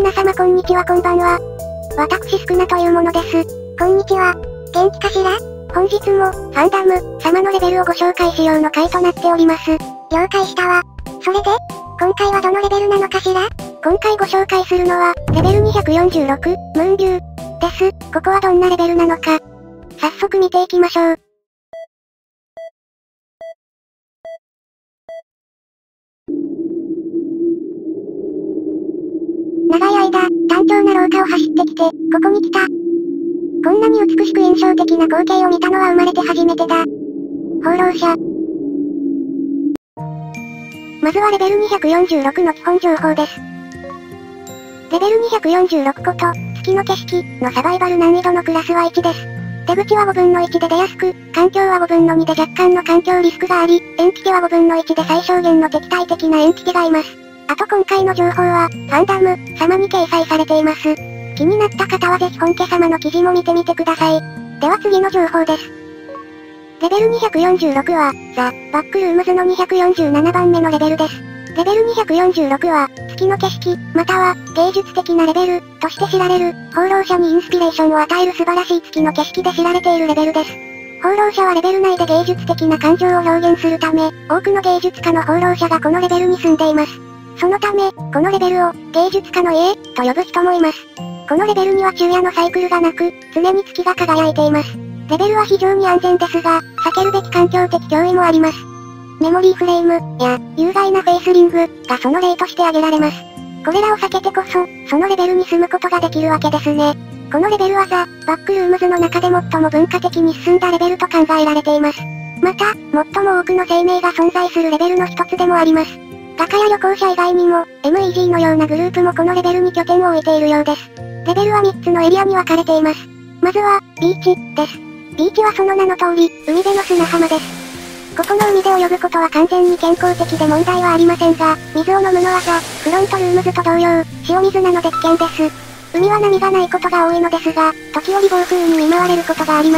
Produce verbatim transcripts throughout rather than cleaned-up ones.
皆様こんにちはこんばんは。私スクナというものです。こんにちは。元気かしら？本日も、ファンダム、様のレベルをご紹介しようの回となっております。了解したわ。それで、今回はどのレベルなのかしら？今回ご紹介するのは、レベルにひゃくよんじゅうろく、ムーンビュー、です。ここはどんなレベルなのか。早速見ていきましょう。長い間、単調な廊下を走ってきて、ここに来た。こんなに美しく印象的な光景を見たのは生まれて初めてだ。放浪者。まずはレベルにひゃくよんじゅうろくの基本情報です。レベルにひゃくよんじゅうろくこと、月の景色のサバイバル難易度のクラスはいちです。出口はごぶんのいちで出やすく、環境はごぶんのにで若干の環境リスクがあり、遠危機はごぶんのいちで最小限の敵対的な遠危機がいます。あと今回の情報は、ファンダム様に掲載されています。気になった方はぜひ本家様の記事も見てみてください。では次の情報です。レベルにひゃくよんじゅうろくは、ザ・バックルームズのにひゃくよんじゅうななばんめのレベルです。レベルにひゃくよんじゅうろくは、月の景色、または、芸術的なレベル、として知られる、放浪者にインスピレーションを与える素晴らしい月の景色で知られているレベルです。放浪者はレベル内で芸術的な感情を表現するため、多くの芸術家の放浪者がこのレベルに住んでいます。そのため、このレベルを、芸術家の家、と呼ぶ人もいます。このレベルには昼夜のサイクルがなく、常に月が輝いています。レベルは非常に安全ですが、避けるべき環境的脅威もあります。メモリーフレーム、や、有害なフェイスリング、がその例として挙げられます。これらを避けてこそ、そのレベルに住むことができるわけですね。このレベルはザ・バックルームズの中で最も文化的に進んだレベルと考えられています。また、最も多くの生命が存在するレベルの一つでもあります。画家や旅行者以外にも、エムイージー のようなグループもこのレベルに拠点を置いているようです。レベルはみっつのエリアに分かれています。まずは、ビーチ、です。ビーチはその名の通り、海辺の砂浜です。ここの海で泳ぐことは完全に健康的で問題はありませんが、水を飲むのはザ・フロントルームズと同様、塩水なので危険です。海は波がないことが多いのですが、時折暴風に見舞われることがあります。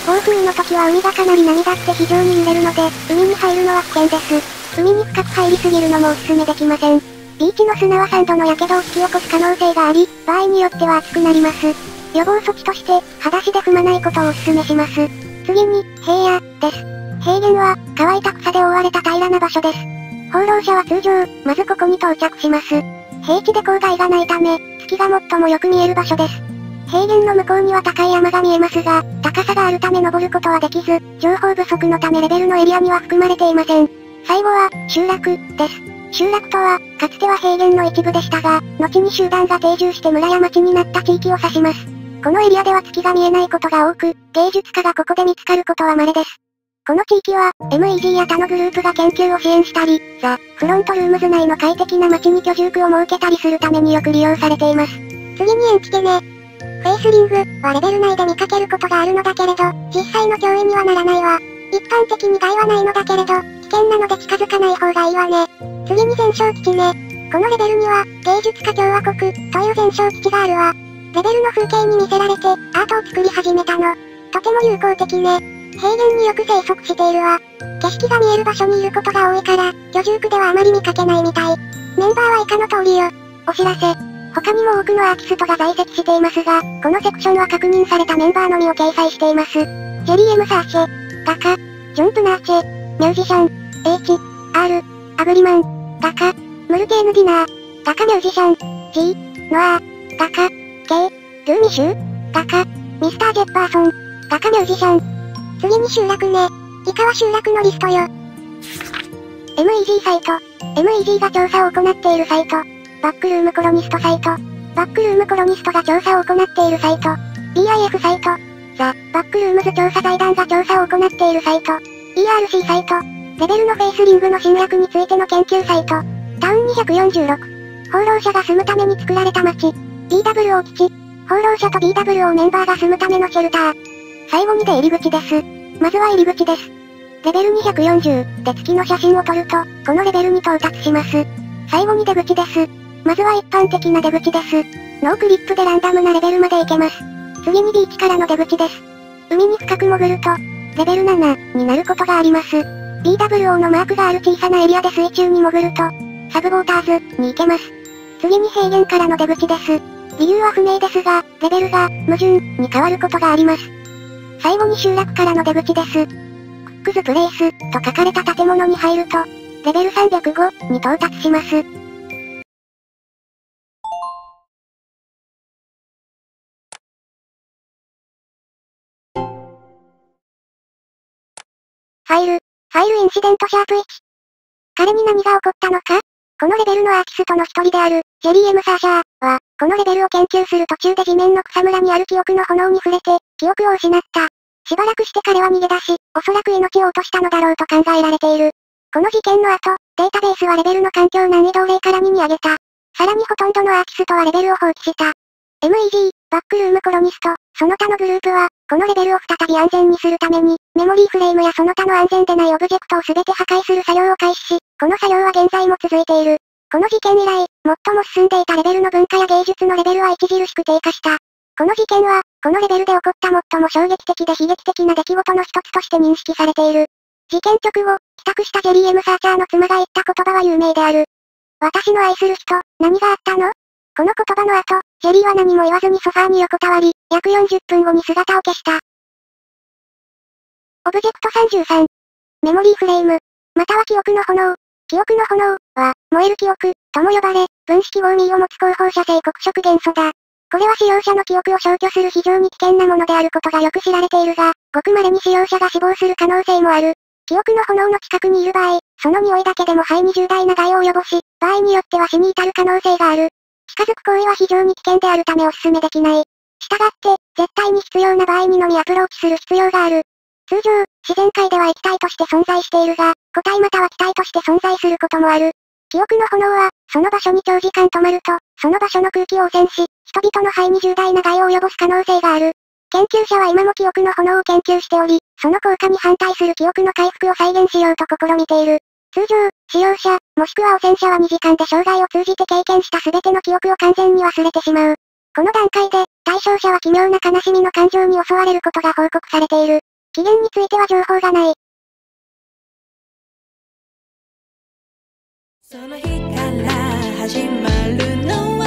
暴風の時は海がかなり波立って非常に揺れるので、海に入るのは危険です。海に深く入りすぎるのもおすすめできません。ビーチの砂はさんどの火傷を引き起こす可能性があり、場合によっては熱くなります。予防措置として、裸足で踏まないことをおすすめします。次に、平野、です。平原は、乾いた草で覆われた平らな場所です。放浪者は通常、まずここに到着します。平地で郊外がないため、月が最もよく見える場所です。平原の向こうには高い山が見えますが、高さがあるため登ることはできず、情報不足のためレベルのエリアには含まれていません。最後は、集落、です。集落とは、かつては平原の一部でしたが、後に集団が定住して村や町になった地域を指します。このエリアでは月が見えないことが多く、芸術家がここで見つかることは稀です。この地域は、エムイージー や他のグループが研究を支援したり、ザ・フロントルームズ内の快適な街に居住区を設けたりするためによく利用されています。次に延期てね。フェイスリングはレベル内で見かけることがあるのだけれど、実際の脅威にはならないわ。一般的に害はないのだけれど、危険なので近づかない方がいいわね。次に全焼基地ね。このレベルには、芸術家共和国、という全焼基地があるわ。レベルの風景に見せられて、アートを作り始めたの。とても有効的ね。平原によく生息しているわ。景色が見える場所にいることが多いから、居住区ではあまり見かけないみたい。メンバーは以下の通りよ。お知らせ。他にも多くのアーティストが在籍していますが、このセクションは確認されたメンバーのみを掲載しています。ジェリー・エム・サーシェ、画家、ジョン・プナーチェ、ミュージシャン、H、R、アグリマン、画家、ムルテーヌ・ディナー、画家ミュージシャン、G、ノア、画家、K、ルーミシュー、画家、ミスター・ジェッパーソン、画家ミュージシャン。次に集落ね。以下は集落のリストよ。エムイージー サイト。エムイージー が調査を行っているサイト。バックルームコロニストサイト。バックルームコロニストが調査を行っているサイト。ビーアイエフ サイト。ザ・バックルームズ調査財団が調査を行っているサイト。イーアールシー サイト。レベルのフェイスリングの侵略についての研究サイト。タウンにひゃくよんじゅうろく。放浪者が住むために作られた街。ビーダブリューオー 基地。放浪者と ビーダブリューオー メンバーが住むためのシェルター。最後に出入り口です。まずは入り口です。レベルにひゃくよんじゅうで月の写真を撮ると、このレベルに到達します。最後に出口です。まずは一般的な出口です。ノークリップでランダムなレベルまで行けます。次にビーチからの出口です。海に深く潜ると、レベルななになることがあります。ビーダブリューオー のマークがある小さなエリアで水中に潜ると、サブウォーターズに行けます。 次に平原からの出口です。理由は不明ですが、レベルが、矛盾、に変わることがあります。最後に集落からの出口です。クックズプレイス、と書かれた建物に入ると、レベルさんびゃくごに到達します。ファイル、ファイルインシデントシャープいち。彼に何が起こったのか？このレベルのアーティストの一人である、ジェリー・エム・サーシャーは、このレベルを研究する途中で地面の草むらにある記憶の炎に触れて、記憶を失った。しばらくして彼は逃げ出し、おそらく命を落としたのだろうと考えられている。この事件の後、データベースはレベルの環境難易度をゼロからにに上げた。さらにほとんどのアーティストはレベルを放棄した。エムイージー、バックルームコロニスト、その他のグループは、このレベルを再び安全にするために、メモリーフレームやその他の安全でないオブジェクトをすべて破壊する作業を開始し、この作業は現在も続いている。この事件以来、最も進んでいたレベルの文化や芸術のレベルは著しく低下した。この事件は、このレベルで起こった最も衝撃的で悲劇的な出来事の一つとして認識されている。事件直後、帰宅したジェリー・エム・サーチャーの妻が言った言葉は有名である。私の愛する人、何があったの？この言葉の後、ジェリーは何も言わずにソファーに横たわり、約よんじゅっぷんごに姿を消した。オブジェクトさんじゅうさん。メモリーフレーム、または記憶の炎。記憶の炎は、燃える記憶、とも呼ばれ、分子記号ミーを持つ高放射性黒色元素だ。これは使用者の記憶を消去する非常に危険なものであることがよく知られているが、ごく稀に使用者が死亡する可能性もある。記憶の炎の近くにいる場合、その匂いだけでも肺に重大な害を及ぼし、場合によっては死に至る可能性がある。近づく行為は非常に危険であるためお勧めできない。したがって、絶対に必要な場合にのみアプローチする必要がある。通常、自然界では液体として存在しているが、固体または気体として存在することもある。記憶の炎は、その場所に長時間止まると、その場所の空気を汚染し、人々の肺に重大な害を及ぼす可能性がある。研究者は今も記憶の炎を研究しており、その効果に反対する記憶の回復を再現しようと試みている。通常、使用者、もしくは汚染者はにじかんで生涯を通じて経験した全ての記憶を完全に忘れてしまう。この段階で、対象者は奇妙な悲しみの感情に襲われることが報告されている。期限については情報がない。 その日から始まるの